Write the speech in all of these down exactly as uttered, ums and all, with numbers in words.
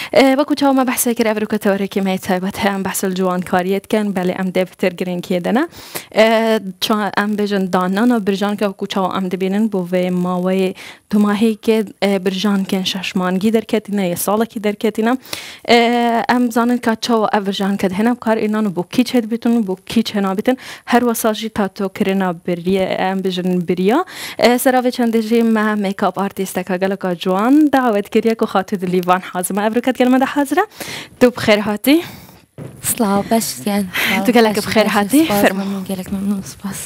وەکو چاومە بەحسێ کرد ئەڤروکەتەوەرێکی مای تایبەت هەیە ئەم بەحسە جوانکاریەتکەن بەڵێ ئەم دێ پتر گرنگیە دەنا ئەم بێژن دانانە برژانکە وەکو چاو ئەم دەبێنن بۆ vê ماوەیە دوماهەیەکێ برژانکێن شەشمانگی دەرکەتینە یە ساڵێکی دەرکەتینە ئەم بزانن کە چاوە ئەڤ برژانکە هێنا بکار ئێنان و بۆ کیچ هێدبێتن و بۆ کیچ هێنابێتن هەر وەساژی تاتۆکردنا بریە ئەم بێژن بریا سەراوێ چەندێژی مە مێکاپ ئارتیستەکە گەلەکە جوان داوت کردیەک و خاتو دلیوان حازمە ئەڤروکەت گەلمەدە حازرە تو بخێر هاتی سلااو باشیان تو گەلەکە بخێر هاتی فەرمو گەلێک مەمنون سپاس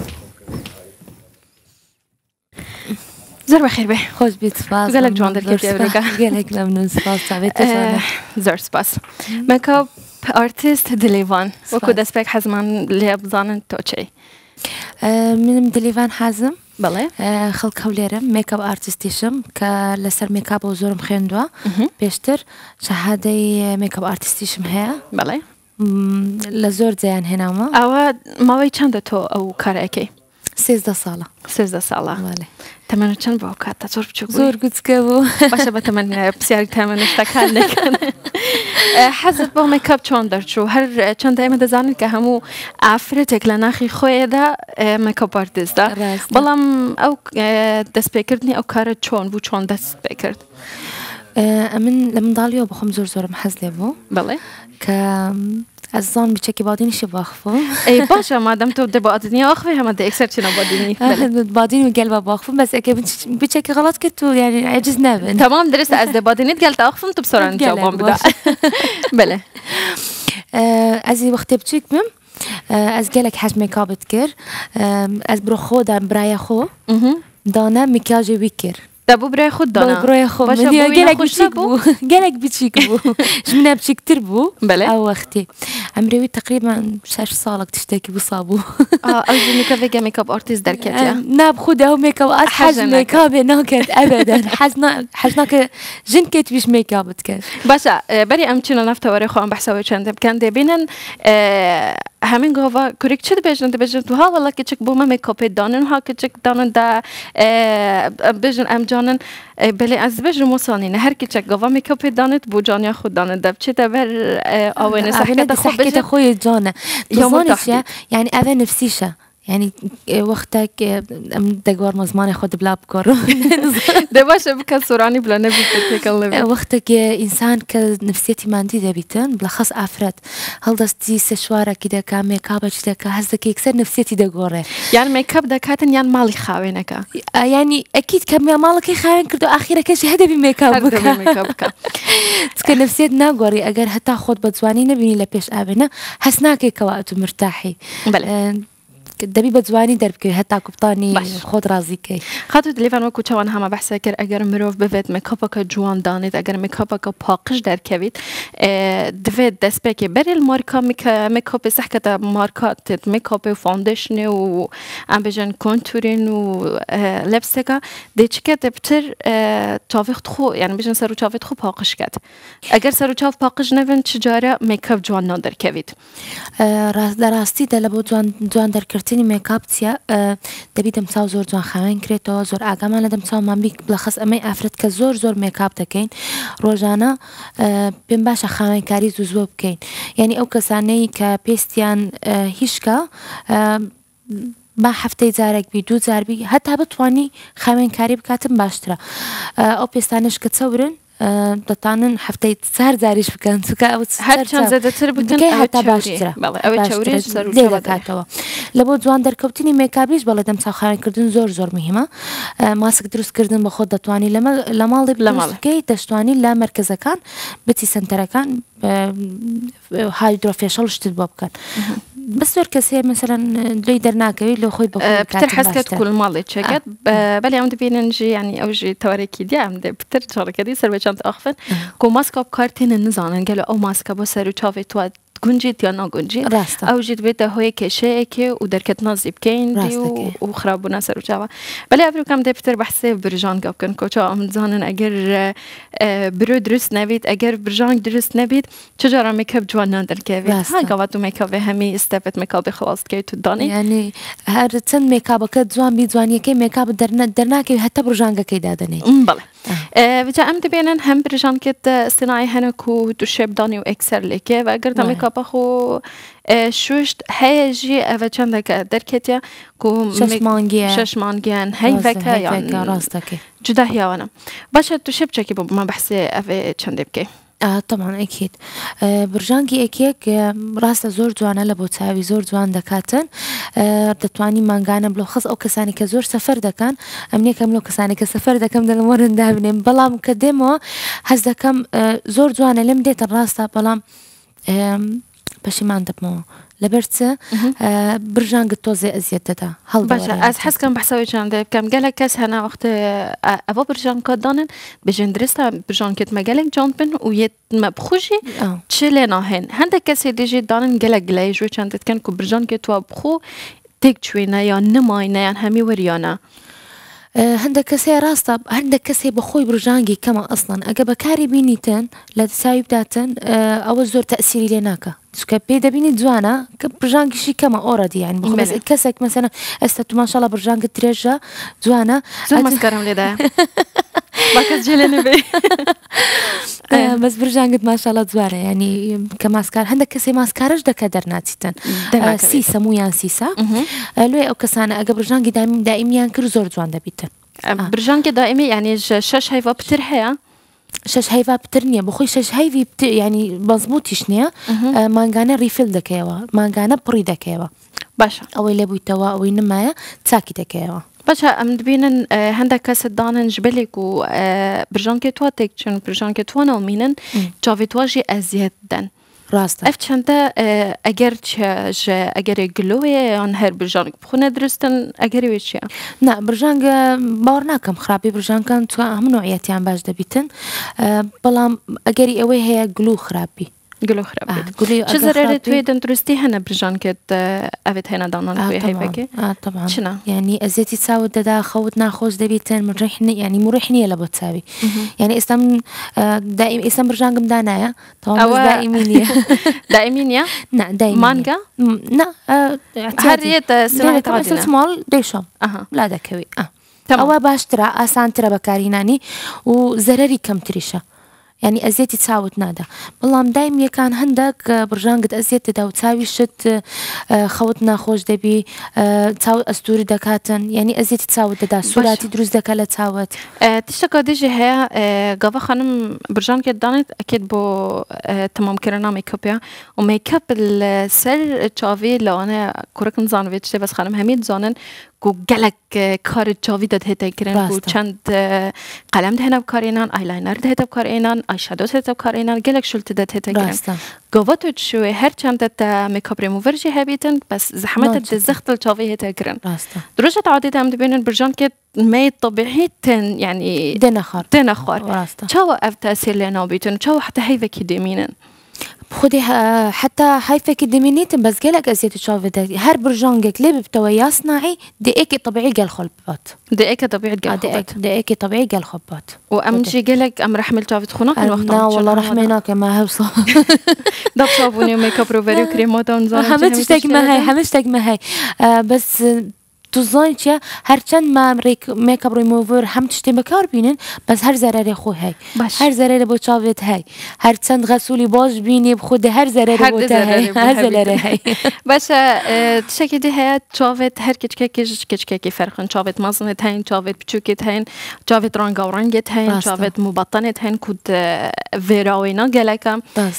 زۆر بەخێر بێ خۆش بیت سپاس گەلێک جوان دەرکەتی ئەڤروکە گەلێک مەمنون سپاس چاوێت زۆر سپاس مێکاپ ئارتیست دلیوان وەکو دەستپێک حەزمان لێ بزانن تۆ چی منم دلیوان حازم بەڵێ خەڵک هەولێرم مێکاپ ئارتیستیشم کە لەسەر مێکاپەوە زۆرم خوێندووە پێشتر شەهادەی مێکاپ ئارتیستیشم هەیە بەڵێ لە زۆر جیان هێناومە ئەوە ماوەی چەندە تۆ ئەو کارەکەی سێزدە ساڵە سێزدە ساڵە تەمەنە چەند بۆ کاتە زۆر بچووک زۆر گوچکە بوو باشە بە تەمەن پرسیاری تەمەنشتەکان دەکەن حەزت بۆ مێکاپ چۆن دەرچوو هەر چەندە ئێمە دەزانن کە هەموو ئافرەتێک لە ناخی خۆیەدا مێکاپ ئارتیستە بەڵام ئەو دەستپێکردنی ئەو کارە چۆن بوو چۆن دەست پێ کرد ئەمن لە منداڵیەوە بەخۆم زۆر زۆرم حەز لێ بوو بەڵێ کە ئەزان بچێکی بادینیشی باخفم ئەی باشە مادەم تۆ دە بادنی ئاخوێ هەمە دە ئەکسەر چنە بادینی بادین و گەل بە باخفم بەس ئەکە بچێکی غەڵات کرد تو یعنی عجز نەبن تەمام درستە ئەس دە بادینیت گەل تاخفم تو بسۆران جوابان بدا بەڵێ ئەزی وەختێ بچێک بم ئەس گەلێک حەز مێکاپت کرد ئەس بڕۆ خۆدان برایە خۆ دانە میکیاژی وی کرد دەبوو برای خۆت دانا برای خۆ گەلێک بچیک بوو گەلێک بچیک بوو ژمنە بچیکتر بوو ئەو وەختی ئەمرێوی تقریبان شەش ساڵێک تشتێکی بوو سابوو ئەو ژنێکە مێکاپ ئارتیست دەرکەتە نابخود ئەو مێکاپ ئەس حەز مێکاپێ ناکرد ئەبەدەن حەز ناکە ژن کێتویش مێکاپت کرد باشە بەری ئەم چینە نەفتەوەرە خۆم بەحسەوەی چەندە بکەن دەبینن همین گاوا کوریک چه بیشتر بیشتر تو ها ولی که چک بوم میکاپ دانن ها که چک دانن دا بیشتر ام جانن بله از بیشتر مسانی نه هر کی چک گاوا میکاپ دانت بو جانیا خود دانن دب چه تبر آوین سحکت خو سحکت خوی جانه دوزانیش یعنی اول نفسیشه يعني وقتك دقوار مزمان خود بلا بكر دباش بك سوراني بلا نبي تتكلم وقتك انسان كنفسيتي ما عندي دبيتن بلخص افراد هل دستي سشوارة كده كا ميك اب كده كا هزك يكسر نفسيتي دقوره يعني ميك اب دكاتن يعني مالي خاوينك يعني اكيد كم مالك خاوين كردو اخيرا كش هذا بميك اب بك ميك اب تك نفسيت ناغوري اگر حتى خود بزواني نبيني لبيش ابنا حسناكي كوقت مرتاحي بله دبی بزوانی در بکی حتی کپتانی خود راضی کی خاطر دلیوان وکو چوان همه بحث کر اگر مروف بفت مکاپ که جوان دانید اگر مکاپ که پاکش در کوید دوید دست بکی بری المارکا مکاپ سحکت مارکات مکاپ و فاندیشن و ام بجن کنتورین و لبستکا دیچکه دبتر چاویخت خو یعنی بجن سرو چاویخت خو پاکش کد اگر سرو چاو پاکش نبین چجاره مکاپ جوان نادر کوید در راستی دلبو جوان جوان در کرد تینی میکاپ تیا دبیدم ساو زور جوان خوان کرده زور آگامان لدم ساو من بیک بلخص امی افراد که زور زور میکاپ دکین روزانه بیم باشه خوان کاری زوزو بکین یعنی او کسانی که پیستیان هیچ که ما هفته زارك بي دو زار بي حتى بتواني خوان کاری بکاتم باشتره او پیستانش کتصورن دتانن هفته سر زاریش بکن تو که هر چند زده تر بکن که حتی باشتره اوه چوریش سر زیده کاتوا لبو جوان در کبتینی میکاپیش بالا دم ساخن کردن زور زور مهمه ماسک درست کردن بخود دتوانی لما لمال درست کی دشتوانی لا مرکز کان بتی سنتر کان هایدروفیشل شتید باب کن بس دور کسی مثلا دوی در ناکوی لو خود بخود بتر حسكت كل مالي تشكت بلي عم دبين نجي يعني اوجي توريكي دي عم بتر شارك دي سر بچانت اخفن كو ماسكاب كارتين النزان قالوا او ماسكا بو سر چاوي تو گنجید یا نگنجید او جد بیت هوی کشه که و درکت نازیب کندی و خراب نسر و جوا ولی افرو کم دپتر بحثه برجان گاب کن کوچا آمدزانن اگر برو درست نبید اگر برجان درست نبید چجورا میکاپ جوان ندر که ها گواتو میکاپ همی استفت میکاپ خلاص که تو دانی یعنی هر چند میکاپ که جوان بی جوانی که میکاپ در در نکه حتی برجان که دادنی بله بجا ام دبينن هم برجان كت اصطناعي هنا كو تشيب داني واكسر لكي واگر تامي كابا خو شوشت هيجي اف چندك دركتيا كو ششمانگيه ششمانگيان هي وكا يعني راستك جدا هيوانا باش تشيب چكي ما بحسي اف چندبكي آه طبعا أكيد آه برژانگی ئەکێک ڕاستە زۆر جوانە لە بۆ چاوی زۆر جوان دەکاتن دەتوانی مانگانە بلۆ خەز ئەو کەسانی کە زۆر سەفەر دەکەن ئەم نییەکەم لەو کەسانی کە سەفەر دەکەم دەڵم وەرندا بنێم بەڵام کە دێمەوە هەز دەکەم زۆر جوانە لێم دێتن ڕاستە بەڵام پەشیمان دەبمەوە لەبەرچە برژانگت تۆزێ ئەزیەت دەدا هەڵ باشە ئەس حەزکەم بەحسەوەی چەند بکەم گەلێک کەس هەنا وەختە ئەوە برژانکە دانن بژێن درستە برژانکێت مەگەلێک جان بن و یێتمە بخۆژی چ لێ ناهێن هەندێک کەسێ دێژێ دانن گەلێک گلەی ژوێ چەند دەکەن و برژانکێت توە بخۆ تێک کوێنە یان نماینە یان هەمی وەریانە هەندێک کەسێ ڕاستە هەندێک کەسێ بەخۆی برژانگی کەمە ئەسڵەن ئەگە بەکاری بینیتن لە دەساوی بداتن ئەوە زۆر تەئسیری لێ ناکە چکە پێ دەبینی جوانە کە برژانگیشی کەمە ئۆڕەدی یعنی بەخۆ کەسێک مەسەلەن ئێستا تو ماشەڵڵا برژانگت درێژە جوانە زۆر مەسکەرم لێدایە باکەس جێ لێ نەبێ بەس برژانگت ماشەڵڵا جوانە یعنی کە ماسکار هەندێک کەسێ ماسکارەش دەکە دەرناچیتن سیسە مویان سیسە لێ ئەو کەسانە ئەگە برژانگی دائیمیان کرد زۆر جوان دەبیتن برژانگی دائیمی یعنی شەش هەیڤە پتر هەیە شش هەیڤا پتر نییە بخۆی شش هەیڤی ینی مەزبوطیش نییە مانگانە ریفل دەکەیەوە مانگانە پڕی دەکەیەوە باشە ئەوەی لێبوویتەوە ئەوەی نمایە چاکی دەکەیەوە باشە ئەم دبینن هەندێک کەست دانن ژبلێک و برژانکێ توا تێک چن برژانکێ توانەوە مینن چاوێ تواژی ئەزیەت دەن ڕاستە ئەف چەندە ئەگەر ئەگەرێ گلۆیە یان هەر برژانگ بخونە درستن ئەگەری وێ چییە؟ نا برژانگ باوەڕ ناکەم خراپی برژانکان تو هەموو نوعیەتیان باش دەبیتن بەڵام ئەگەری ئەوەی هەیە گلو خراپی گلو خراپی چ زەرەرێ توێ دەندروستی هەنە برژانکێت ئەوێت هێنا دانان توێ هەیڤەکێ طبعا ینی ئەزیەتی چاوت دەدا خەوت ناخۆش دەبیتن مڕیح ینی مڕیح نییە لە بۆ چاوی یعنی ئێستا من دائیم ئێستا برژانگم دانایە ئەوە دائیمی نییە دائیمی نییە نا دائیمی مانگە نا هەرێتە سماڵ دێشەم لا دەکەوی ئەوە باشترە ئاسانترە بەکارهێنانی و زەرەری کەمتریشە یعنی ئەزیەتی چاوت نادا بەڵام دایم یەکان هەندێک برژانگت ئەزیەت دەدا و چاوی شت خەوت ناخۆش دەبی چاوت ئەستوری دەکاتن یعنی ئەزیەتی چاوت دەدا سوراتی دروست دەکە لە چاوت تشتێکا دێژێ هەیە گاڤە خانم برژانکێت دانێت ئەکێت بۆ تەمامکردنا مێکەپە و مێکەپ سەر چاوی لەوانەیە کوڕەکم زانوێت شتێ بەس خانم هەمید زانن کو گەلک کار چاوی دەهێتە کرن و چەند قەلەم دەهێنە بکارێنان ئایلاینەر دەهێتە بکارێنان ئایشادۆ دەهێتە بکارێنان گەلک شولتە دەهێتە کرن گاڤە تو شوێ هەر چەندە مێکەپ ریموڤەرژی هەبیتن بەس زەحمەتت دەزەختل چاوی هێتە کرن درۆژە عادێت ئەم دەبێنن برژانکێت مەی طبیعی تن یعنی دێنەخوار دێنەخوار چاوە ئەف تەسیر لێ نابیتن چاوە حتى هەیڤەکی دێمینن خودی حتا حیفێکی دەمێنیتن بەس گەلێک ئەزیەتی چاو بدەیت هەر برژانگێک لێ ببتەوە یاسناعی دەیەکی طبیعی گەل خۆل بات دەیەکە طبیعی گەل دەیەکی طبیعی گەل خۆ بات و ئەمجی گەلێک ئەم ڕەحمل چاوت خۆ ناکەن وەختە نا وەڵڵا ڕەحمێ ناکەم ما هەوسە دا چاوبوونی و مێکەپ ڕۆڤەری و کرێمۆتان زانم هەمە تشتێکمە هەیە هەمە شتێکمە هەیە بەس تو زانی چیە هەرچەند مام مێکەپ ریموڤەر هەم تشتێ بەکار بینن بەس هەر زەرەرێ خۆ هەی هەر زەرەرە بۆ چاوێت هەی هەرچەند غەسوولی باش بینێ بخۆدە هەر زەرەرە بۆتە هەی هەر زەرەرە هەی باشە تشتێکی دی هەیە چاوێت هەر کچکێکیش کچکێکی فەرقن چاوێت مەزنت هەین چاوێت بچووکێت هەین چاوێت ڕەنگە و ڕەنگێت هەین چاوێت موبەتەنێت هەین کود ڤێراوێنە گەلەکە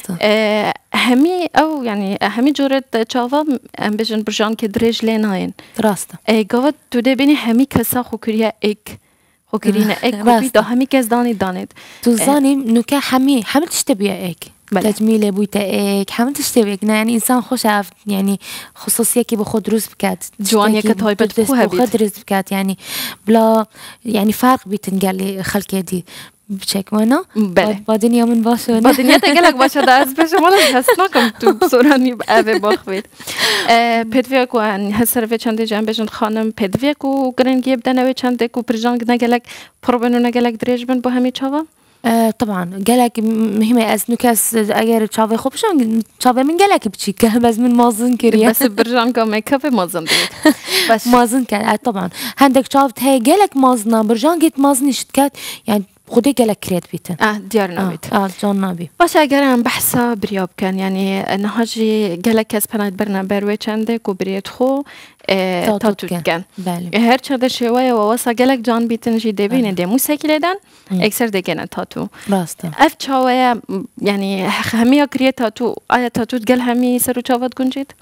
هەمی ئەو ینی هەمی جۆرێت چاوە ئەم بێژن برژانکێ درێژ لێ ناین ڕاستە گاوە تو دەبینی هەمی کەسا خۆکریە ئێک خۆکرینە ئێک دا هەمی کەس دانی دانێت تو زانی نوکە هەمی هەمە تشتە بیا ئێک تەجمیلێ بوویتە ئێک هەمە تشتێک نا ینی ئینسان خۆش ینی خصوصیەکی بە خۆ دروست بکات جوانیەکە تایبەت خۆ دروست بکات ینی بلا ینی فارق بیتن گەلی خەڵکێدی بچێکمەوە با دنیا من باشە با دنیا تەگەلێک باشە دا ئەس بێژم وەڵا هەست ناکەم تو سۆرانی ئەوێ باخوێت پێدوێک و هەسەرێ چەندێک ئەم بێژن خانم پێدوێک و گرنگی بدەنەوەی چەندێک و پرژانگ نەگەلێک پڕبن و نەگەلێک درێژ بن بۆ هەمی چاوە طبعا گەلێک مهمە ئەس نوکەس ئەگەر چاوێ خۆ بشان چاوێ من گەلێکی بچیکە بەس من مازن کردی بەس برژانگە مێکەپێ مازن بێت مازن کرد طبعا هەندێک چاوت هەیە گەلێک مازنە برژانگێت مازنیشت کات یان خودی گلک کرد بیتن اه دیار نبید. آه جان نبی. باشه اگر هم بحثا بریاب کن یعنی نهاجی گلک از پناه برنا بروی چنده کو برید خو تاتو کن. بله. هر چند شوی و واسه گلک جان بیتن جی دبینه دی موسیقی دن اکثر دیگه تاتو. راسته. اف چاوی یعنی همی اکریه تاتو آیا تاتو گل همی سر چاوت گنجید؟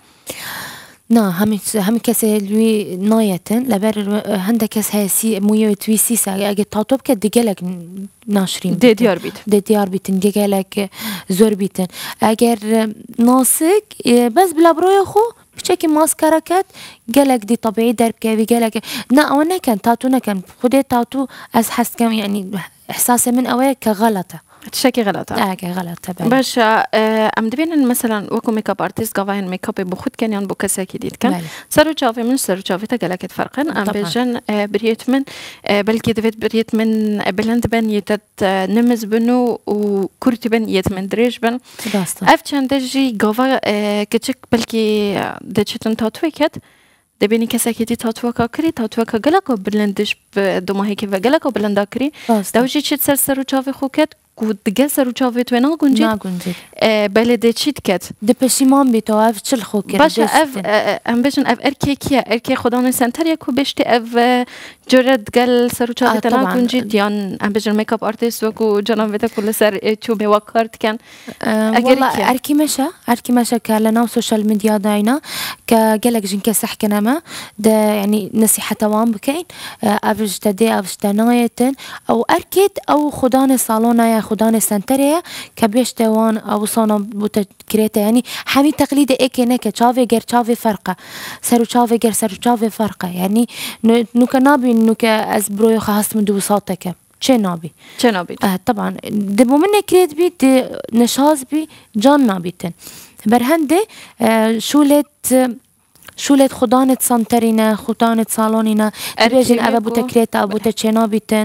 نه همی همی کسی لوی نایتن لبر هنده کس هستی مویه توی سیسه اگه تاتوب که دیگلک ناشرین دی دیار بیت دی دیار بیتن دیگلک زور بیتن اگر ناسک بس بلا بروی خو بچه ماسکارا کت گلک دی طبیعی درب که وی گلک نه او نکن تاتو نکن خود تاتو از حس کم یعنی احساس من اوه که غلطه تشكي غلطة. اه غلطة بله. باش ام دبين مثلا وكو ميك اب ارتست قواين ميك اب بخود كان يان بوكسا كديد كان سرو تشافي من سرو تشافي تقلك فرقن ام بيجن بريت من بلكي دفيت بريت من بلند بن يتت نمز بنو وكرت بن يت من دريج بن اف چندجي قوا كچك بلكي دچتن تاتويكت دبینی کسی که دی تاتو کا کری تاتو کا گلک و بلندش دو ماهی که و گلک و بلندا کری دوجی چیت سر سر و چاوی خوکت کو دگل سر و چاوی تو نه گنجید نه گنجید بله ده چیت کت ده پشیمان بی تو اف چل خوکت باشه اف ام بجن اف ارکی کیه ارکی خدا نسنتر یکو بشتی اف جرد گل سر و چاوی تو نه گنجید یان ام بجن میک اپ آرتیست و کو جناب ویده کل سر تو می وکارت کن والله ارکی مشه ارکی مشه که لنا سوشال ميديا داینا که گلک جن که سح کنما ده يعني نصيحة توام بكين أفج تدي أفج تنايتن أو أركيد أو خدان صالونا يا خدان سنتريا كبيش توان أو صانا بوتكريتا يعني حمي تقليد إيكي نكا شافي غير شافي فرقة سرو شافي غير سرو شافي فرقة يعني نوكا نابي نوكا أزبروي خاص من دو صوتك چه نابي چه نابي آه طبعا دبو من كريت بي دي نشاز بي جان نابيتن برهنده آه شولت شولت خدانت سانترينا خدانت صالونينا بيجن أبا بوتكريتا أبو تشينا بيتن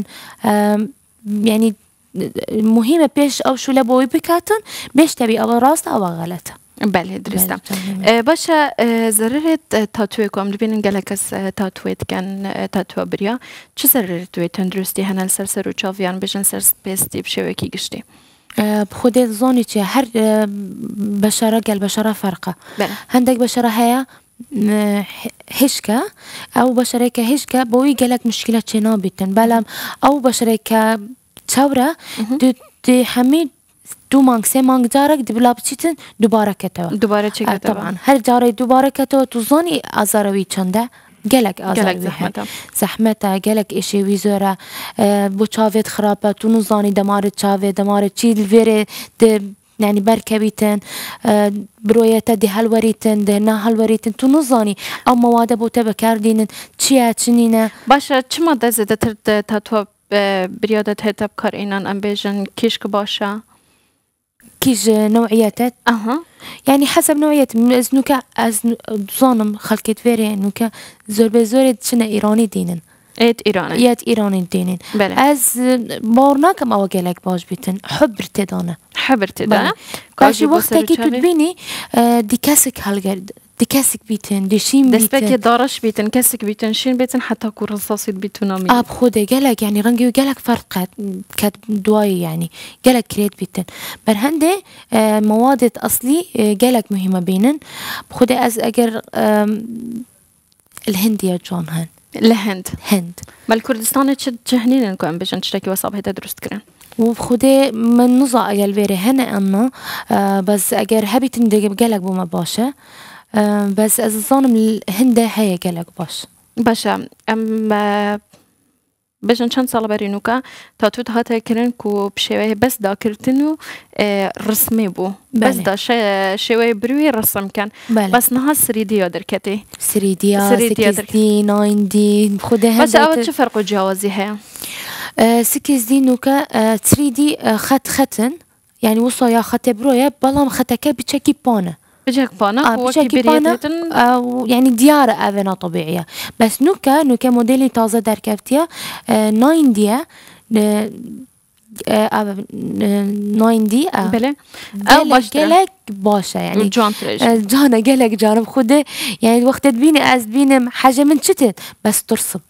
يعني مهمة بيش أو شولة بوي بكاتن بيش تبي أو راست أو غلط بله درسته باشه ضررت تاتوی کم ببینن گلکس تاتویت کن تاتو بریا چه ضررت توی تندرستی هنال سر سر و چاویان بجن سر سپیستی بشه کی گشتی بخودت زونی چه هر بشره گل بشره فرقه هندک بشره هيا هشكا أو بشريكا هشكا بوي جالك مشكلة شنا بيتن بلام أو بشريكا ثورة دي حميد دو مانك سه مانك جارك دي بلا بتشيتن دوباره كتوا دوباره چه كتوا طبعا هر جاري دوباره كتوا توزاني أزاروي چنده جالك أزاروي زحمته زحمته جالك إشي ويزورة بو چاوت خرابة تو نزاني دمار چاوت دمار چي الفيري دي يعني بركبيتن برويتا دي هالوريتن ده نا هالوريتن تو نزاني او مواد بوتا بكاردينن چيا چنينه باشا چه ماده زده تر تاتو بريادت هتب كار اینان ام بيجن كيشك باشا كيش نوعياتت اها يعني حسب نوعية از نوكا از ظانم خلقت فيري نوكا زور بزور شنا ايراني دينن ايت ايراني يات ايراني دينن بله از بارناكم او گلك باش بيتن حبر تدانه حبر تدانه باشي وقتا كي تدبيني دي كاسك هالگرد دي كاسك بيتن دي شين بيتن دسبك دارش بيتن كاسك بيتن شين بيتن حتى كو رصاصيد بيتونامي اب خوده گلك يعني رنگي گلك فرق كد دواي يعني گلك كريت بيتن برهنده مواد اصلي گلك مهمه بينن بخوده از اگر الهندية جون هن لهند هند مال كردستان چه جهنين انكو ام بيجن تشتكي وصاب هيدا درست كرن وبخوده من نزا اجل ويري هنا انا آه بس اگر هبيتن دي گلك بوما باشه آه بس از الظانم الهند هي گلك باش باشا ام بجن چند سال برینوکا تا تو هاته کرن کو بشوی بس دا کرتنو رسمی بو بس دا شوی بروی رسم کن بس نه سریدی یادر کتی سریدی سکس دی ناین دی خوده هم بس اول چه فرق جوازی هست سکس دی نوکا تری دی خط خطن يعني وصا يا خط برويا بلام خطك بتشكي بانه بجاك بانا آه بشكل بانا آه يعني ديارة أذنا طبيعية بس نوكا نوكا موديلي تازة در كفتيا آه ناين ديا آه آه ناين دي آه بله أو باشترا باشا يعني جان تريج آه جانا قالك جانب خده يعني وقت تبيني أز بيني حاجة من شتت بس ترسم نا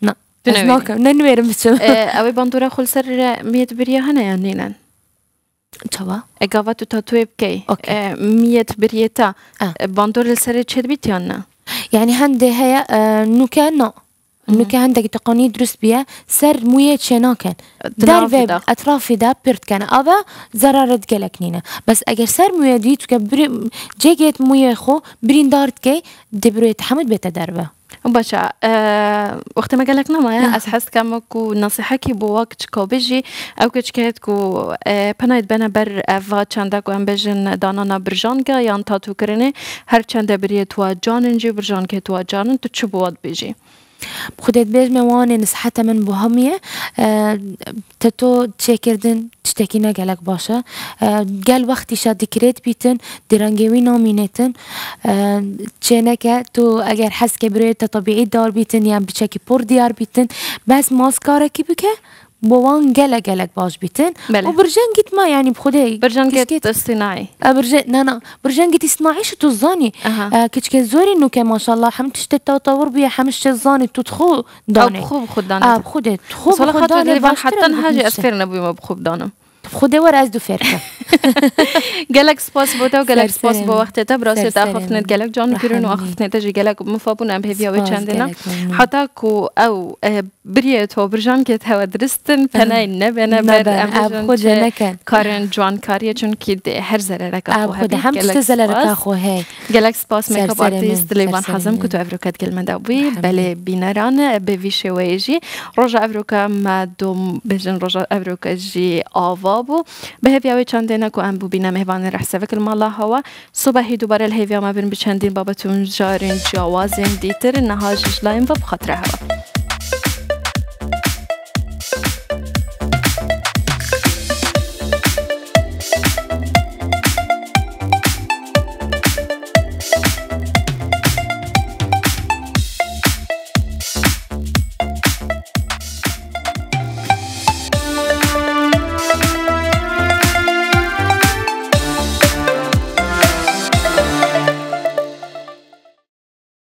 از ناکم ننویرم بچم اوی باندورا خل سر میت بریا هنه یا نینن چوا اگاوا تو تاتوی بکی میت بریتا باندور السر چید بیت یا نه يعني هنده هي نوكا نا نوكا هندك تقني درس بيا سر مويه شناكن در ويب اطرافي دا بيرت كان ابا زرارت جلكنينا بس اگر سر مويه دي تو كبر جيت مويه خو برين دارت كي دبريت حمد بيت دربه باشا أه وقت ما قالك نما أحس كمكو نصيحة كي بوقت كو بيجي أو كتشكيت كو أه بنايت بنا بر أفا چندك وهم بيجن دانانا برجانجا يان تاتو كرني هر چند بريه توا جاننجي برجان كي توا جانن تو چو بواد بيجي خودت بیش موانع نصحت من بهمیه تتو چکردن تشتکی نگلک باشه گل وقتی شاد دکرت بیتن درنگوی نامینتن چه که تو اگر حس که برای طبیعی دار بیتن یا بچکی پر دیار بیتن بس ماسکاره کی بکه بوان گله گلک باش بیتن و برجنگیت ما يعني بخده برجنگیت اصطناعي برج نه نه برجنگیت اصطناعي شو تزاني كتش كزوري انه كان ما شاء الله حمتش تطور بيا حمش تزاني تدخو داني او بخو بخود داني اه بخده تخو بخود داني حتى نهاجي اسفرنا بما بخو دانم بخده ور از دو فرقه گلک سپاس بوده و گلک سپاس با وقت تا براسه تا خفتنت گلک جان بیرون و خفتنت جی گلک مفابون ام هیویا و چندنا حتی کو او بریت و برجان که تو درستن پنای نبینه بر ام خود نکن کارن جوان کاریه چون که هر زره رکا خو خود هم چه زره رکا خو هی گلک سپاس میکاپ آرتیست لیوان حزم کتو افروکت گل من دوی بله بینران به ویشه ویجی روزا افروکا ما دوم بجن روزا افروکا جی آوابو به هیویا چندنا کو ام بو بینم هوان رحسه وکل مالا هوا صبحی دوباره الهیویا ما بین بچندین بابتون جارین جوازین دیتر نهاجش لایم و بخاطر هوا